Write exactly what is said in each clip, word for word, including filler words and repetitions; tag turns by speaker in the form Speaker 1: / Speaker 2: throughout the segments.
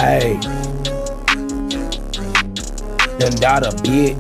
Speaker 1: Ayy. Then Dada, bitch.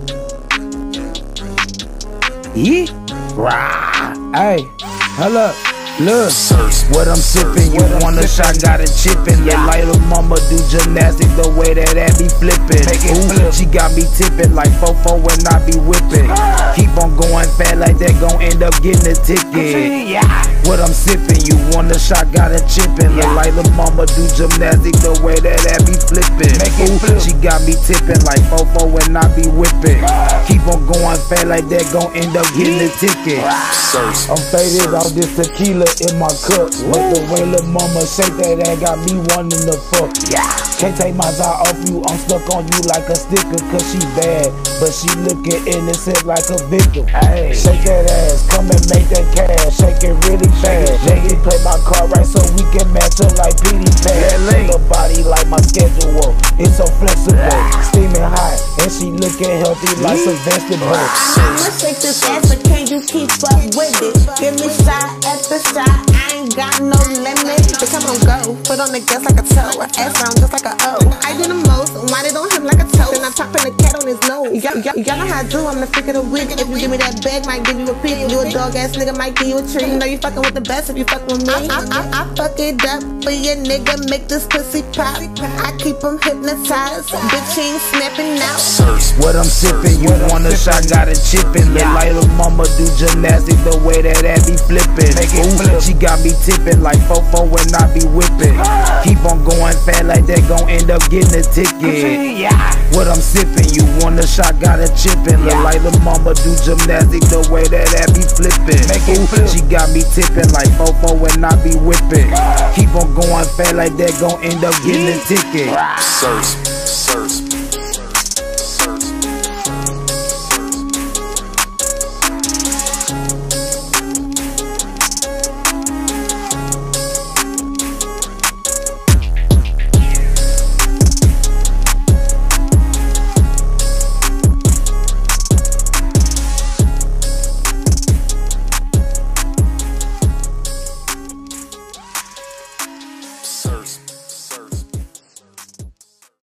Speaker 1: Yeah. Rah. Ayy. Hold up. Look, what I'm sippin', you want a shot, got a chippin'. Let little mama do gymnastics the way that I be flippin'. Ooh, she got me tippin' like fofo when I be whippin'. Keep on going fat like that, gon' end up getting a ticket. What I'm sippin', you want a shot, got a chippin'. Let little mama do gymnastics the way that I be flippin'. Ooh, she got me tippin' like fofo when I be whippin'. Keep on going fat like that, gon' end up getting a ticket. I'm faded off this tequila in my cup. But the way lil' mama shake that ass got me wanting to fuck. Can't take my eye off you, I'm stuck on you like a sticker. Cause she bad, but she looking innocent like a victim. Ay, shake that ass, come and make that cash. Shake it really fast. Jay play my car right so we can match up like Peedi. The body like my schedule, it's so flexible. Steaming hot, and she looking healthy like some vegetables.
Speaker 2: I'ma shake this ass, but can you keep up with it? Give me shot after shot, I ain't got no limit. Bitch, I'm gon' go, put on the gas like a toe. Ass round just like a O. I do the most, ride it on him like a toe. Then I'm chopping the cat on his nose. Y'all know how I do, I'm the freak of the week. If you give me that bag, might give you a pick. You a dog ass nigga, might give you a treat. You know you fucking with the best if you fuck with me. I, I, I, I fuck it up for your nigga, make this pussy pop. I keep him hypnotized, bitch ain't snapping out.
Speaker 1: What I'm sippin', you want a shot, got a chippin'. Let little mama do gymnastics the way that I be flippin'. Ooh, she got me tippin' like fofo when I be whippin'. Keep on going fat like that, gon' end up getting a ticket. What I'm sippin', you want a shot, got a chippin'. Let little mama do gymnastics the way that I be flippin'. Ooh, she got me tippin' like fofo when I be whippin'. Keep on going fat like that, gon' end up getting a ticket.